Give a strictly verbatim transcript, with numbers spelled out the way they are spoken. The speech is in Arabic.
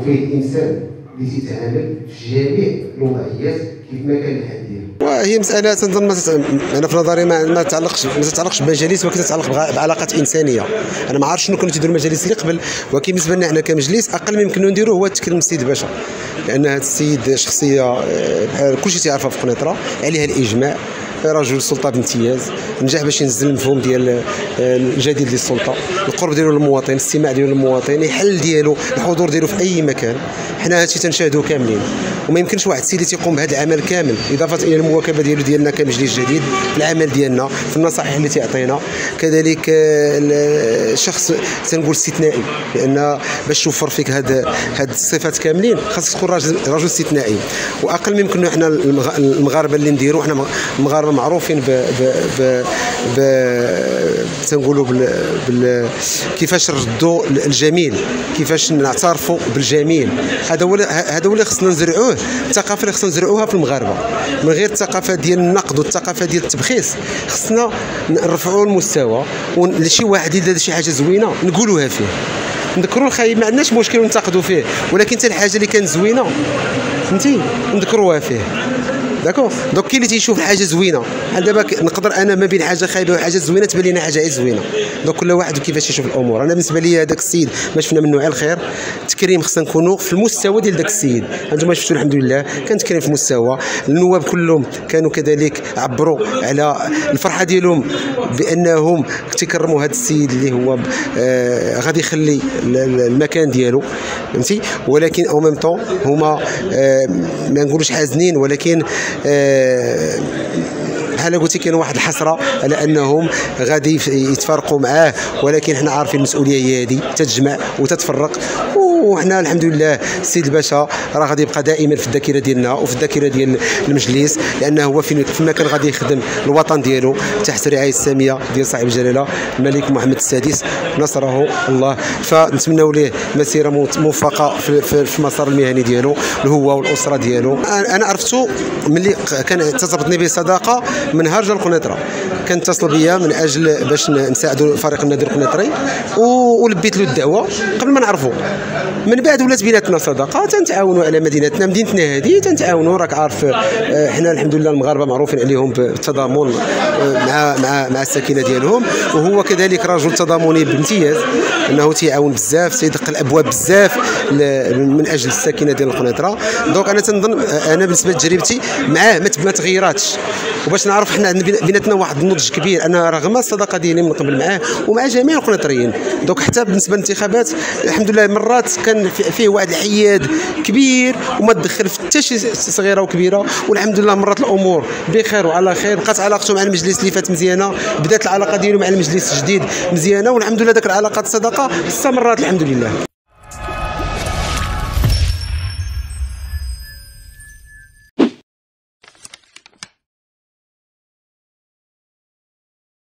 وفيه الانسان اللي تيتعامل في جميع الوضعيات كيف ما كان الحال ديالو. وهي مساله تنظن انا في نظري ما ما تتعلقش ما تتعلقش بمجالس، ولكن تتعلق بعلاقات انسانيه. انا ما عرفتش شنو كانوا تيديروا المجالس اللي قبل، ولكن بالنسبه لنا حنا كمجلس اقل ما يمكنوا نديروه هو تكريم السيد باشا، لان هذا السيد شخصيه بحال كلشي تيعرفها في قنيطره، عليها الاجماع، رجل سلطه بامتياز، نجح باش ينزل المفهوم ديال الجديد للسلطه، القرب ديالو للمواطن، الاستماع ديالو للمواطن، الحل ديالو، الحضور ديالو في اي مكان. حنا هادشي تنشاهدوه كاملين، وما يمكنش واحد السيد اللي تيقوم بهذا العمل كامل، اضافه الى المواكبه ديالو ديالنا كمجلس جديد في العمل ديالنا، في النصائح اللي تيعطينا. كذلك الشخص تنقول استثنائي، لان باش توفر فيك هاد هاد الصفات كاملين خاصك تكون راجل رجل استثنائي. واقل ما يمكن حنا المغاربه اللي نديروا، حنا المغاربه معروفين ب ب ب, ب تنقولوا بال, بال كيفاش نردوا الجميل، كيفاش نعترفوا بالجميل. هذا هو هذا هو اللي خصنا نزرعوه، الثقافه اللي خصنا نزرعوها في المغاربه. من غير الثقافه ديال النقد والثقافه ديال التبخيس خصنا نرفعوا المستوى، ولشي واحد يدير شي حاجه زوينه نقولوها فيه، نذكروا الخايب، ما عندناش مشكل وننتقدوا فيه، ولكن حتى الحاجه اللي كانت زوينه فهمتي نذكروها فيه. داكور، دونك كاين اللي تيشوف الحاجه زوينه، بحال دابا نقدر انا ما بين حاجه خايبه وحاجه زوينه تبان لينا حاجه زوينه، دونك كل واحد كيفاش يشوف الامور. انا بالنسبه لي هذاك السيد ما شفنا منه على الخير، التكريم خصنا نكونوا في المستوى ديال داك السيد. انتم شفتوا الحمد لله كان تكريم في المستوى، النواب كلهم كانوا كذلك عبروا على الفرحه ديالهم بانهم تكرموا هذا السيد اللي هو آه غادي يخلي المكان ديالو فهمتي. ولكن او ميم طون هما آه ما نقولوش حازنين، ولكن أه بحال قلتي كاين واحد الحسره على انهم غادي يتفارقوا معاه، ولكن حنا عارفين المسؤوليه هي هذه تتجمع وتتفرق. وحنا الحمد لله السيد الباشا راه غادي يبقى دائما في الذاكره ديالنا وفي الذاكره ديال المجلس، لانه هو فيما كان غادي يخدم الوطن ديالو تحت الرعايه الساميه ديال صاحب الجلاله الملك محمد السادس نصره الله. فنتمنوا ليه مسيره موفقه في المسار المهني ديالو هو والاسره ديالو. انا عرفتو ملي كان ترتبطني به صداقه من هرج القنيطره، كان اتصل بيا من اجل باش نساعدوا فريق النادي القنيطري، ولبيت له الدعوه قبل ما نعرفوا. من بعد ولات بيناتنا صداقه، تنتعاونوا على مدينتنا مدينتنا هذه، تنتعاونوا راك عارف حنا الحمد لله المغاربه معروفين عليهم بالتضامن مع مع مع الساكنه ديالهم، وهو كذلك رجل تضامني بامتياز، انه تيعاون بزاف، تيدق الابواب بزاف من اجل الساكنه ديال القنيطره. دونك انا تنظن انا بالنسبه لتجربتي معاه ما تغيراتش، وباش نعرف حنا بيناتنا واحد النضج كبير، انا رغم الصداقه ديالي من قبل معاه ومع جميع القنيطريين. دونك حتى بالنسبه للانتخابات الحمد لله مرات كان فيه واحد الحياد كبير وما تدخل في حتى شي صغيره وكبيره، والحمد لله مرات الامور بخير وعلى خير. بقات علاقته مع المجلس اللي فات مزيانه، بدات العلاقه ديالو مع المجلس الجديد مزيانه، والحمد لله داك العلاقات الصداقه استمرت الحمد لله.